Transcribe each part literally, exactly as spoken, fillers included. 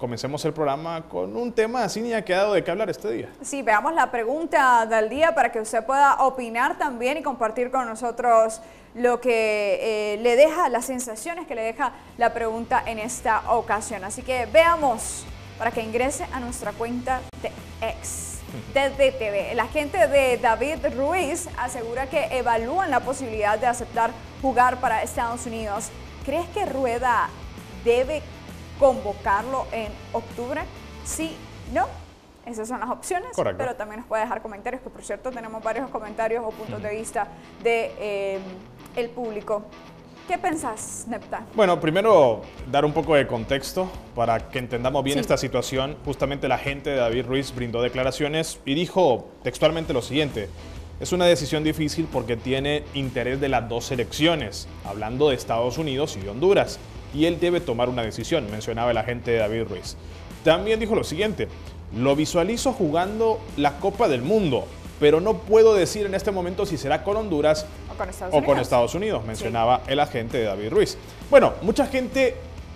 comencemos el programa con un tema así ni ha quedado de qué hablar este día. Sí, veamos la pregunta del día para que usted pueda opinar también y compartir con nosotros lo que eh, le deja, las sensaciones que le deja la pregunta en esta ocasión. Así que veamos para que ingrese a nuestra cuenta de X, de D T V. La gente de David Ruiz asegura que evalúan la posibilidad de aceptar jugar para Estados Unidos. ¿Crees que Rueda debe convocarlo en octubre? Sí, no. Esas son las opciones. Correcto. Pero también nos puede dejar comentarios, que por cierto tenemos varios comentarios o puntos de vista de eh, el público. ¿Qué pensás, Nepta? Bueno, primero dar un poco de contexto para que entendamos bien Sí. esta situación. Justamente la gente de David Ruiz brindó declaraciones y dijo textualmente lo siguiente: es una decisión difícil porque tiene interés de las dos selecciones, hablando de Estados Unidos y de Honduras, y él debe tomar una decisión, mencionaba el agente de David Ruiz. También dijo lo siguiente: lo visualizo jugando la Copa del Mundo, pero no puedo decir en este momento si será con Honduras O con Estados o Unidos. con Estados Unidos, mencionaba sí. el agente de David Ruiz. Bueno, mucha gente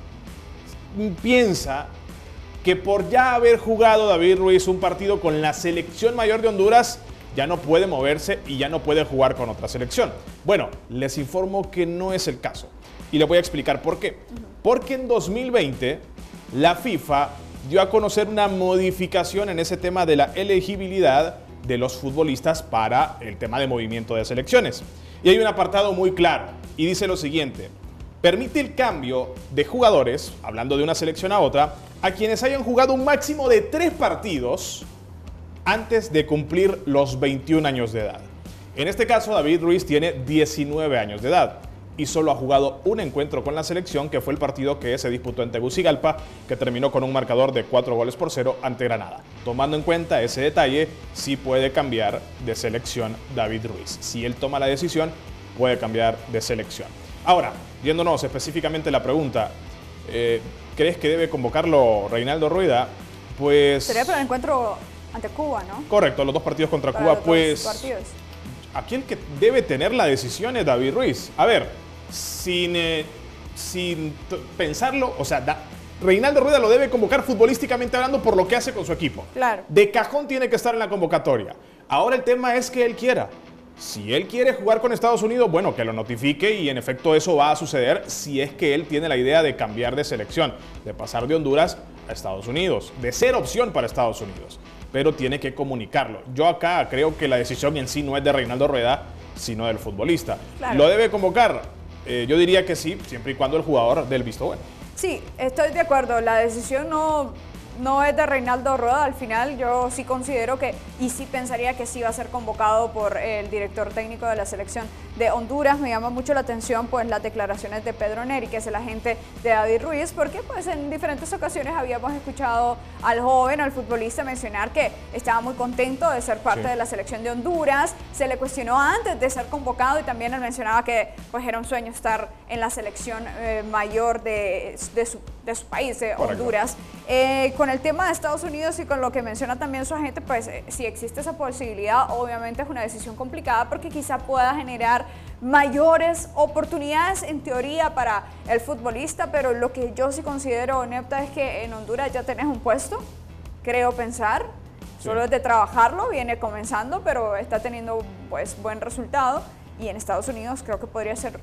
piensa que por ya haber jugado David Ruiz un partido con la selección mayor de Honduras, ya no puede moverse y ya no puede jugar con otra selección. Bueno, les informo que no es el caso. Y les voy a explicar por qué. Uh-huh. Porque en dos mil veinte, la FIFA dio a conocer una modificación en ese tema de la elegibilidad de los futbolistas para el tema de movimiento de selecciones. Y hay un apartado muy claro y dice lo siguiente: permite el cambio de jugadores, hablando de una selección a otra, a quienes hayan jugado un máximo de tres partidos antes de cumplir los veintiún años de edad. En este caso, David Ruiz tiene diecinueve años de edad y solo ha jugado un encuentro con la selección, que fue el partido que se disputó en Tegucigalpa, que terminó con un marcador de cuatro goles por cero ante Granada. Tomando en cuenta ese detalle, sí puede cambiar de selección David Ruiz. Si él toma la decisión, puede cambiar de selección. Ahora, yéndonos específicamente a la pregunta, eh, ¿crees que debe convocarlo Reinaldo Rueda? Pues... sería para el encuentro ante Cuba, ¿no? Correcto, los dos partidos contra para Cuba, los pues... dos partidos. Aquí el que debe tener la decisión es David Ruiz. A ver, sin, eh, sin pensarlo, o sea, da, Reinaldo Rueda lo debe convocar futbolísticamente hablando por lo que hace con su equipo. Claro. De cajón tiene que estar en la convocatoria. Ahora el tema es que él quiera. Si él quiere jugar con Estados Unidos, bueno, que lo notifique y en efecto eso va a suceder si es que él tiene la idea de cambiar de selección, de pasar de Honduras a Estados Unidos, de ser opción para Estados Unidos. Pero tiene que comunicarlo. Yo acá creo que la decisión en sí no es de Reinaldo Rueda, sino del futbolista. Claro. ¿Lo debe convocar? Eh, yo diría que sí, siempre y cuando el jugador dé el visto bueno. Sí, estoy de acuerdo. La decisión no, no es de Reinaldo Rueda. Al final yo sí considero que, y sí pensaría que sí va a ser convocado por el director técnico de la selección de Honduras. Me llama mucho la atención pues las declaraciones de Pedro Neri, que es el agente de David Ruiz, porque pues en diferentes ocasiones habíamos escuchado al joven, al futbolista mencionar que estaba muy contento de ser parte sí. de la selección de Honduras. Se le cuestionó antes de ser convocado y también él mencionaba que pues era un sueño estar en la selección eh, mayor de, de, su, de su país, de Correcto. Honduras. Eh, con el tema de Estados Unidos y con lo que menciona también su agente, pues eh, si existe esa posibilidad, obviamente es una decisión complicada porque quizá pueda generar mayores oportunidades en teoría para el futbolista, pero lo que yo sí considero, Nepta, es que en Honduras ya tenés un puesto, creo pensar, sí. solo es de trabajarlo, viene comenzando, pero está teniendo pues buen resultado, y en Estados Unidos creo que podría ser...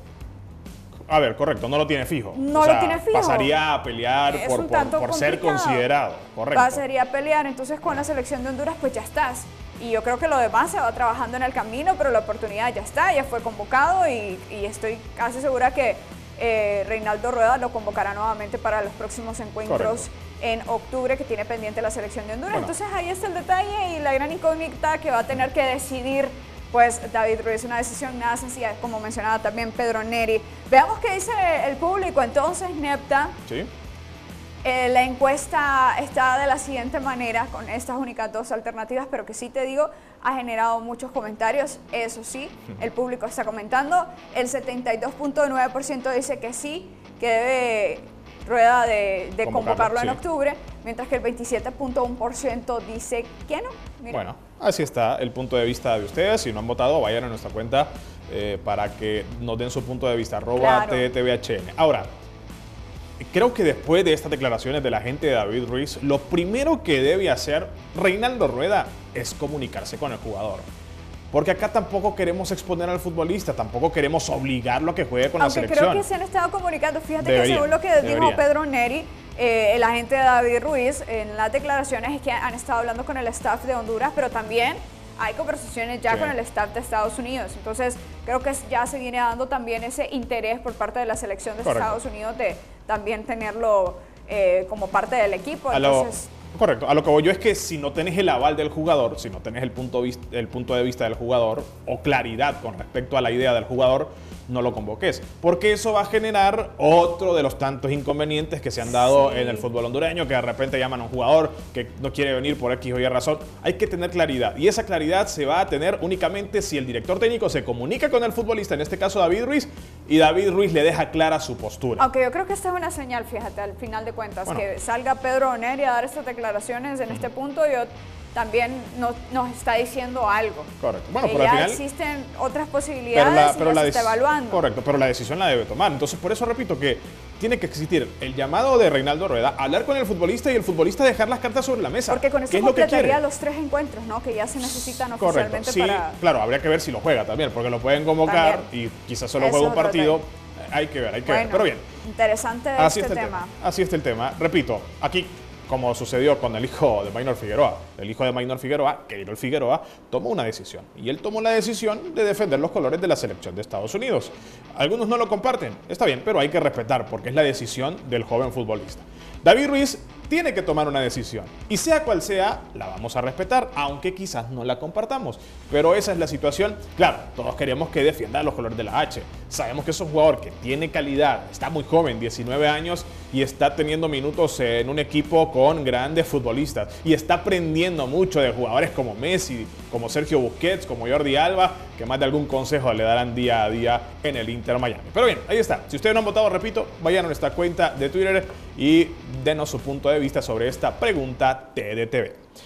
A ver, correcto, no lo tiene fijo. No o sea, lo tiene fijo. Pasaría a pelear es por, por, por ser considerado, correcto. Pasaría a pelear, entonces con la selección de Honduras pues ya estás. Y yo creo que lo demás se va trabajando en el camino, pero la oportunidad ya está, ya fue convocado y, y estoy casi segura que eh, Reinaldo Rueda lo convocará nuevamente para los próximos encuentros Correcto. En octubre que tiene pendiente la selección de Honduras. Bueno. Entonces ahí está el detalle y la gran incógnita que va a tener que decidir pues David Ruiz, una decisión nada sencilla, como mencionaba también Pedro Neri. Veamos qué dice el público entonces, Nepta. Sí. Eh, la encuesta está de la siguiente manera, con estas únicas dos alternativas, pero que sí te digo, ha generado muchos comentarios, eso sí, el público está comentando. El setenta y dos punto nueve por ciento dice que sí, que debe Rueda de, de convocarlo en sí. octubre, mientras que el veintisiete punto uno por ciento dice que no. Mira. Bueno, así está el punto de vista de ustedes. Si no han votado, vayan a nuestra cuenta eh, para que nos den su punto de vista, arroba claro. T T V H N. Ahora, Creo que después de estas declaraciones de la gente de David Ruiz, lo primero que debe hacer Reinaldo Rueda es comunicarse con el jugador. Porque acá tampoco queremos exponer al futbolista, tampoco queremos obligarlo a que juegue con Aunque la selección. creo que se han estado comunicando. Fíjate Debería, que según lo que debería. dijo Pedro Neri, eh, el agente de David Ruiz, en las declaraciones es que han estado hablando con el staff de Honduras, pero también hay conversaciones ya Sí. con el staff de Estados Unidos. Entonces creo que ya se viene dando también ese interés por parte de la selección de Correcto. Estados Unidos de también tenerlo eh, como parte del equipo. A lo- Entonces, correcto, a lo que voy yo es que si no tenés el aval del jugador, si no tenés el punto, vis- el punto de vista del jugador o claridad con respecto a la idea del jugador, no lo convoques, porque eso va a generar otro de los tantos inconvenientes que se han dado Sí. en el fútbol hondureño, que de repente llaman a un jugador que no quiere venir por X o Y razón. Hay que tener claridad, y esa claridad se va a tener únicamente si el director técnico se comunica con el futbolista, en este caso David Ruiz, y David Ruiz le deja clara su postura. aunque yo creo que esta es una señal, fíjate, al final de cuentas, Bueno. que salga Pedro Neri a dar estas declaraciones en este punto, yo también no- nos está diciendo algo. Correcto. Bueno, que pero ya al final... existen otras Pero posibilidades la, y pero ya la se está dec- evaluando. Correcto, pero la decisión la debe tomar. Entonces, por eso repito que tiene que existir el llamado de Reinaldo Rueda, hablar con el futbolista y el futbolista dejar las cartas sobre la mesa. Porque con ¿Qué esto es lo que completaría quiere? los tres encuentros, ¿no? Que ya se necesitan Correcto, oficialmente sí, para... claro, habría que ver si lo juega también, porque lo pueden convocar También. y quizás solo Eso juega es un otro partido. tema. Hay que ver, hay que Bueno, ver. Pero bien, interesante así este está el tema. tema. Así está el tema. Repito, aquí, como sucedió con el hijo de Maynor Figueroa, el hijo de Maynor Figueroa, Keylor Figueroa, tomó una decisión. Y él tomó la decisión de defender los colores de la selección de Estados Unidos. Algunos no lo comparten, está bien, pero hay que respetar porque es la decisión del joven futbolista. David Ruiz tiene que tomar una decisión y sea cual sea, la vamos a respetar, aunque quizás no la compartamos. Pero esa es la situación. Claro, todos queremos que defienda los colores de la H. Sabemos que es un jugador que tiene calidad, está muy joven, diecinueve años, y está teniendo minutos en un equipo con grandes futbolistas. Y está aprendiendo mucho de jugadores como Messi, como Sergio Busquets, como Jordi Alba, que más de algún consejo le darán día a día en el Inter Miami. Pero bien, ahí está. Si ustedes no han votado, repito, vayan a nuestra cuenta de Twitter y denos su punto de vista sobre esta pregunta T D T V.